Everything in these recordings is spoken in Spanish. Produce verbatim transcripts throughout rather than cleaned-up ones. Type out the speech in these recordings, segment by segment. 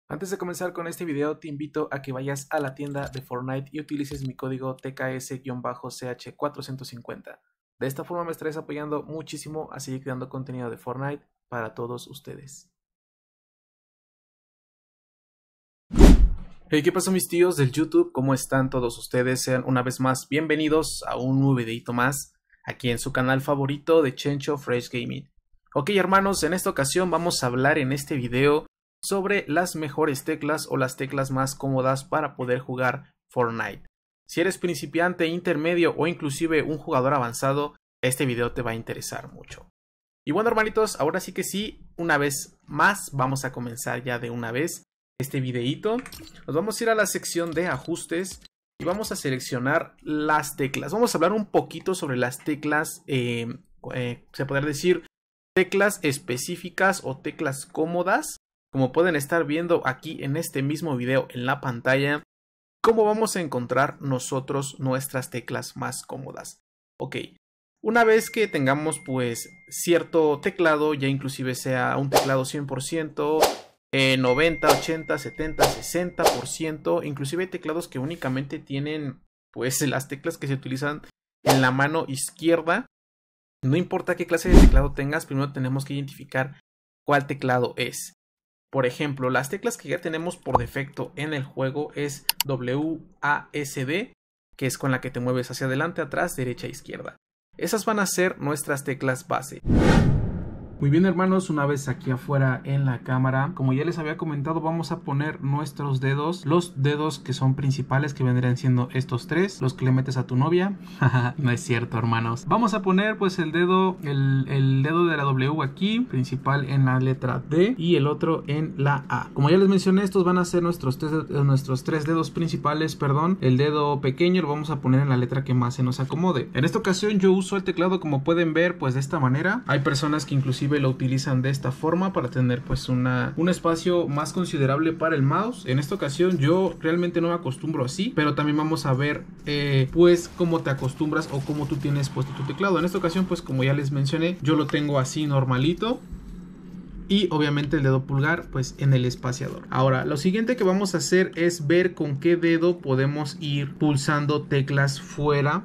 Antes de comenzar con este video, te invito a que vayas a la tienda de Fortnite y utilices mi código T K S C H cuatrocientos cincuenta. De esta forma me estarás apoyando muchísimo a seguir creando contenido de Fortnite para todos ustedes. Hey, ¿qué pasó mis tíos del YouTube? ¿Cómo están todos ustedes? Sean una vez más bienvenidos a un nuevo videito más aquí en su canal favorito de Chencho Fresh Gaming. Ok, hermanos, en esta ocasión vamos a hablar en este video sobre las mejores teclas o las teclas más cómodas para poder jugar Fortnite. Si eres principiante, intermedio o inclusive un jugador avanzado, este video te va a interesar mucho. Y bueno, hermanitos, ahora sí que sí, una vez más vamos a comenzar ya de una vez este videito. Nos vamos a ir a la sección de ajustes y vamos a seleccionar las teclas. Vamos a hablar un poquito sobre las teclas, eh, eh, se podría decir teclas específicas o teclas cómodas. Como pueden estar viendo aquí en este mismo video en la pantalla, cómo vamos a encontrar nosotros nuestras teclas más cómodas. Ok, una vez que tengamos pues cierto teclado, ya inclusive sea un teclado cien por ciento, eh, noventa, ochenta, setenta, sesenta por ciento, inclusive hay teclados que únicamente tienen pues las teclas que se utilizan en la mano izquierda. No importa qué clase de teclado tengas, primero tenemos que identificar cuál teclado es. Por ejemplo, las teclas que ya tenemos por defecto en el juego es W A S D, que es con la que te mueves hacia adelante, atrás, derecha, izquierda. Esas van a ser nuestras teclas base. Muy bien, hermanos, una vez aquí afuera en la cámara, como ya les había comentado, vamos a poner nuestros dedos, los dedos que son principales, que vendrían siendo estos tres, los que le metes a tu novia. No es cierto, hermanos. Vamos a poner pues el dedo, el, el dedo de la W aquí, principal en la letra D, y el otro en la A. Como ya les mencioné, estos van a ser nuestros tres, nuestros tres dedos principales, perdón. El dedo pequeño lo vamos a poner en la letra que más se nos acomode. En esta ocasión yo uso el teclado, como pueden ver, pues de esta manera. Hay personas que inclusive lo utilizan de esta forma para tener pues una, un espacio más considerable para el mouse. En esta ocasión yo realmente no me acostumbro así, pero también vamos a ver eh, pues cómo te acostumbras o cómo tú tienes puesto tu teclado. En esta ocasión pues como ya les mencioné, yo lo tengo así normalito. Y obviamente el dedo pulgar pues en el espaciador. Ahora lo siguiente que vamos a hacer es ver con qué dedo podemos ir pulsando teclas fuera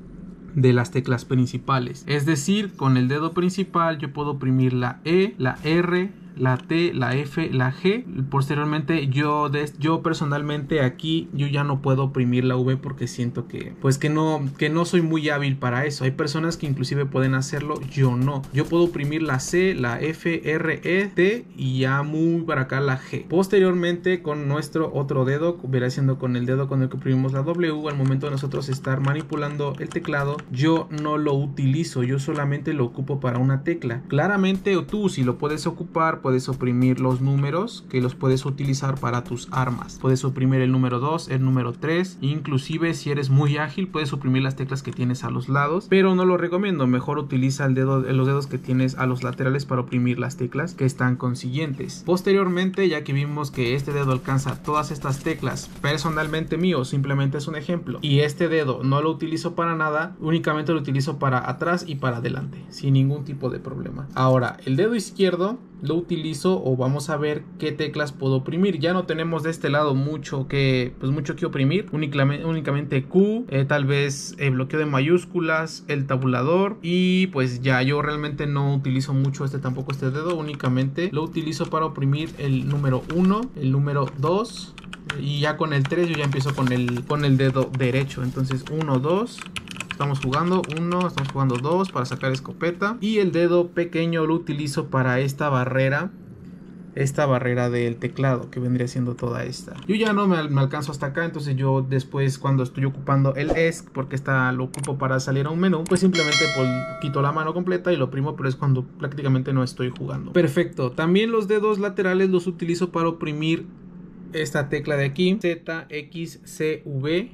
de las teclas principales. Es decir, con el dedo principal yo puedo oprimir la E, la R, la T, la F, la G. Posteriormente yo, de, yo personalmente aquí yo ya no puedo oprimir la V porque siento que pues que no, que no soy muy hábil para eso. Hay personas que inclusive pueden hacerlo, yo no. Yo puedo oprimir la C, la F, R, E, T y ya muy para acá la G. Posteriormente con nuestro otro dedo, verá siendo con el dedo con el que oprimimos la W, al momento de nosotros estar manipulando el teclado, yo no lo utilizo, yo solamente lo ocupo para una tecla. Claramente o tú si lo puedes ocupar, puedes oprimir los números que los puedes utilizar para tus armas. Puedes oprimir el número dos, el número tres, inclusive si eres muy ágil puedes oprimir las teclas que tienes a los lados, pero no lo recomiendo. Mejor utiliza el dedo, los dedos que tienes a los laterales para oprimir las teclas que están consiguientes. Posteriormente, ya que vimos que este dedo alcanza todas estas teclas, personalmente mío, simplemente es un ejemplo, y este dedo no lo utilizo para nada, únicamente lo utilizo para atrás y para adelante, sin ningún tipo de problema. Ahora, el dedo izquierdo lo utilizo o vamos a ver qué teclas puedo oprimir. Ya no tenemos de este lado mucho que pues mucho que oprimir, únicamente, únicamente Q, eh, tal vez el bloqueo de mayúsculas, el tabulador, y pues ya yo realmente no utilizo mucho este tampoco este dedo, únicamente lo utilizo para oprimir el número uno, el número dos, y ya con el tres yo ya empiezo con el, con el dedo derecho. Entonces uno, dos, estamos jugando uno, estamos jugando dos para sacar escopeta, y el dedo pequeño lo utilizo para esta barrera, esta barrera del teclado que vendría siendo toda esta. Yo ya no me, me alcanzo hasta acá, entonces yo después cuando estoy ocupando el E S C, porque esta lo ocupo para salir a un menú, pues simplemente pues, quito la mano completa y lo oprimo, pero es cuando prácticamente no estoy jugando. Perfecto. También los dedos laterales los utilizo para oprimir esta tecla de aquí, Z, X, C, V,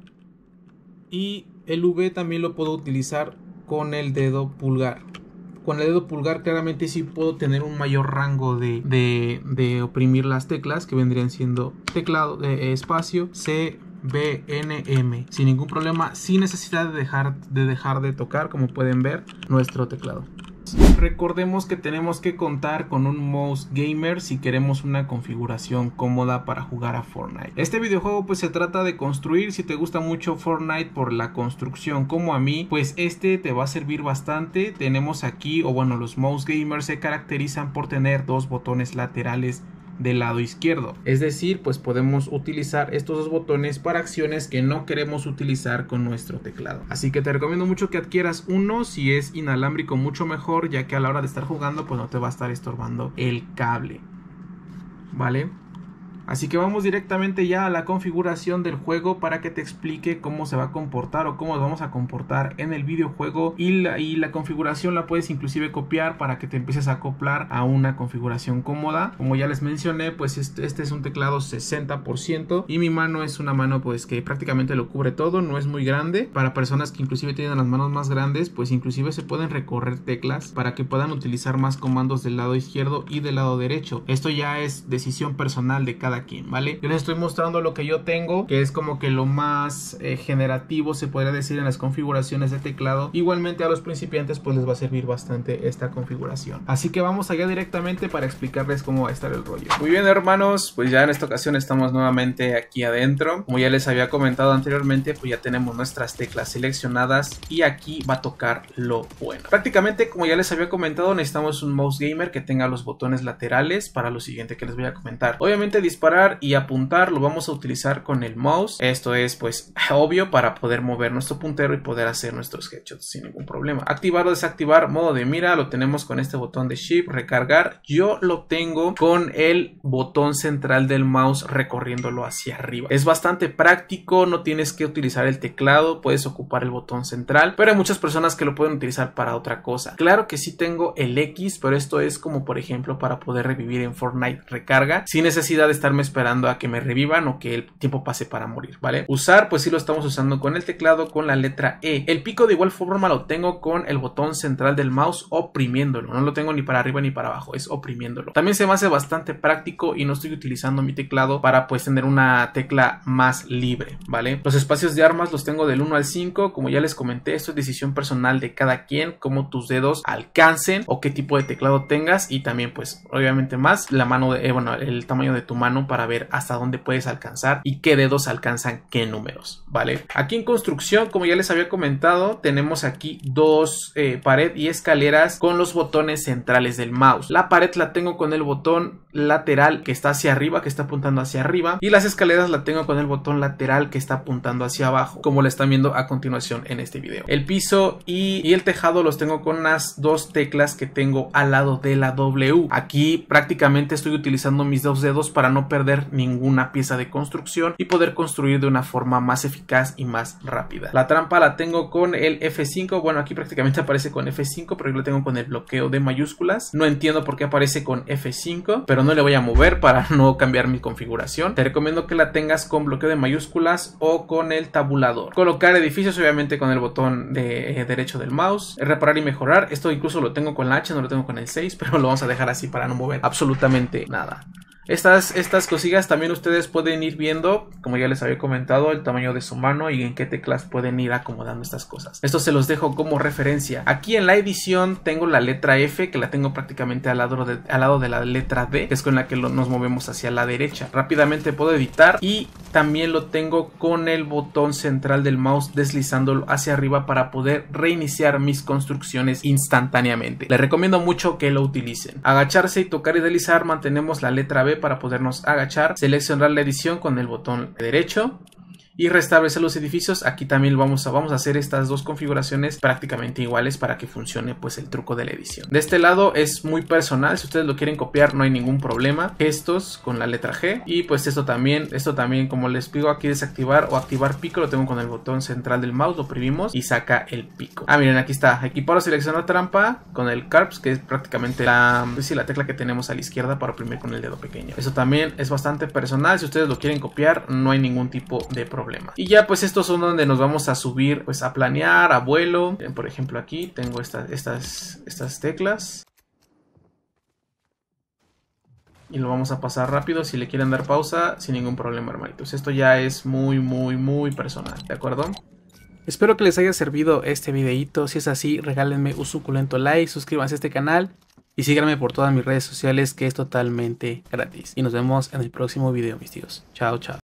y el V también lo puedo utilizar con el dedo pulgar. Con el dedo pulgar claramente sí puedo tener un mayor rango de, de, de oprimir las teclas, que vendrían siendo teclado, de espacio, C, B, N, M, sin ningún problema, sin necesidad de dejar de, dejar de tocar, como pueden ver, nuestro teclado. hermanos, recordemos que tenemos que contar con un mouse gamer si queremos una configuración cómoda para jugar a Fortnite. Este videojuego pues se trata de construir. Si te gusta mucho Fortnite por la construcción como a mí, pues este te va a servir bastante. Tenemos aquí, o bueno, los mouse gamers se caracterizan por tener dos botones laterales del lado izquierdo, es decir, pues podemos utilizar estos dos botones para acciones que no queremos utilizar con nuestro teclado. Así que te recomiendo mucho que adquieras uno. Si es inalámbrico, mucho mejor, ya que a la hora de estar jugando pues no te va a estar estorbando el cable, ¿vale? Así que vamos directamente ya a la configuración del juego para que te explique cómo se va a comportar o cómo nos vamos a comportar en el videojuego, y la, y la configuración la puedes inclusive copiar para que te empieces a acoplar a una configuración cómoda. Como ya les mencioné, pues este, este es un teclado sesenta por ciento y mi mano es una mano pues que prácticamente lo cubre todo, no es muy grande. Para personas que inclusive tienen las manos más grandes, pues inclusive se pueden recorrer teclas para que puedan utilizar más comandos del lado izquierdo y del lado derecho. Esto ya es decisión personal de cada quien, ¿vale? Yo les estoy mostrando lo que yo tengo, que es como que lo más eh, generativo se podría decir en las configuraciones de teclado. Igualmente a los principiantes pues les va a servir bastante esta configuración. Así que vamos allá directamente para explicarles cómo va a estar el rollo. Muy bien, hermanos, pues ya en esta ocasión estamos nuevamente aquí adentro. Como ya les había comentado anteriormente, pues ya tenemos nuestras teclas seleccionadas y aquí va a tocar lo bueno. Prácticamente, como ya les había comentado, necesitamos un mouse gamer que tenga los botones laterales para lo siguiente que les voy a comentar. Obviamente disparar y apuntar lo vamos a utilizar con el mouse. Esto es pues obvio para poder mover nuestro puntero y poder hacer nuestros headshots sin ningún problema. Activar o desactivar modo de mira lo tenemos con este botón de shift. Recargar yo lo tengo con el botón central del mouse recorriéndolo hacia arriba. Es bastante práctico, no tienes que utilizar el teclado, puedes ocupar el botón central, pero hay muchas personas que lo pueden utilizar para otra cosa. Claro que sí tengo el X, pero esto es como por ejemplo para poder revivir en Fortnite recarga sin necesidad de estar esperando a que me revivan o que el tiempo pase para morir, ¿vale? Usar, pues sí lo estamos usando con el teclado con la letra E. El pico de igual forma lo tengo con el botón central del mouse oprimiéndolo. No lo tengo ni para arriba ni para abajo, es oprimiéndolo. También se me hace bastante práctico y no estoy utilizando mi teclado para pues tener una tecla más libre, ¿vale? Los espacios de armas los tengo del uno al cinco. Como ya les comenté, esto es decisión personal de cada quien, cómo tus dedos alcancen o qué tipo de teclado tengas, y también pues obviamente más la mano de, eh, bueno, el tamaño de tu mano para ver hasta dónde puedes alcanzar y qué dedos alcanzan qué números, ¿vale? Aquí en construcción, como ya les había comentado, tenemos aquí dos eh, pared y escaleras con los botones centrales del mouse. La pared la tengo con el botón lateral que está hacia arriba, que está apuntando hacia arriba, y las escaleras la tengo con el botón lateral que está apuntando hacia abajo, como lo están viendo a continuación en este video. El piso y, y el tejado los tengo con las dos teclas que tengo al lado de la W. Aquí prácticamente estoy utilizando mis dos dedos para no perder ninguna pieza de construcción y poder construir de una forma más eficaz y más rápida. La trampa la tengo con el F cinco. Bueno, aquí prácticamente aparece con F cinco, pero yo lo tengo con el bloqueo de mayúsculas. No entiendo por qué aparece con F cinco, pero no le voy a mover para no cambiar mi configuración. Te recomiendo que la tengas con bloqueo de mayúsculas o con el tabulador. Colocar edificios, obviamente con el botón de eh, derecho del mouse. Reparar y mejorar, esto incluso lo tengo con la H, no lo tengo con el seis, pero lo vamos a dejar así para no mover absolutamente nada. Estas, estas cosillas también ustedes pueden ir viendo, como ya les había comentado, el tamaño de su mano y en qué teclas pueden ir acomodando estas cosas. Esto se los dejo como referencia. Aquí en la edición tengo la letra F, que la tengo prácticamente al lado de, al lado de la letra D, que es con la que lo, nos movemos hacia la derecha. Rápidamente puedo editar y también lo tengo con el botón central del mouse deslizándolo hacia arriba para poder reiniciar mis construcciones instantáneamente. Les recomiendo mucho que lo utilicen. Agacharse y tocar y deslizar, mantenemos la letra B para podernos agachar, seleccionar la edición con el botón derecho y restablecer los edificios. Aquí también vamos a, vamos a hacer estas dos configuraciones prácticamente iguales para que funcione pues el truco de la edición. De este lado es muy personal, si ustedes lo quieren copiar no hay ningún problema. Gestos con la letra G y pues esto también, esto también como les pido aquí desactivar o activar pico, lo tengo con el botón central del mouse, lo oprimimos y saca el pico. Ah, miren, aquí está, equipar o seleccionar trampa con el Carps, que es prácticamente la, pues sí, la tecla que tenemos a la izquierda para oprimir con el dedo pequeño. Eso también es bastante personal, si ustedes lo quieren copiar no hay ningún tipo de problema. Y ya pues estos son donde nos vamos a subir pues a planear, a vuelo. Por ejemplo aquí tengo estas, estas, estas teclas. Y lo vamos a pasar rápido, si le quieren dar pausa sin ningún problema, hermanitos. Esto ya es muy muy muy personal, ¿de acuerdo? Espero que les haya servido este videito. Si es así, regálenme un suculento like, suscríbanse a este canal y síganme por todas mis redes sociales, que es totalmente gratis. Y nos vemos en el próximo video, mis tíos. Chao, chao.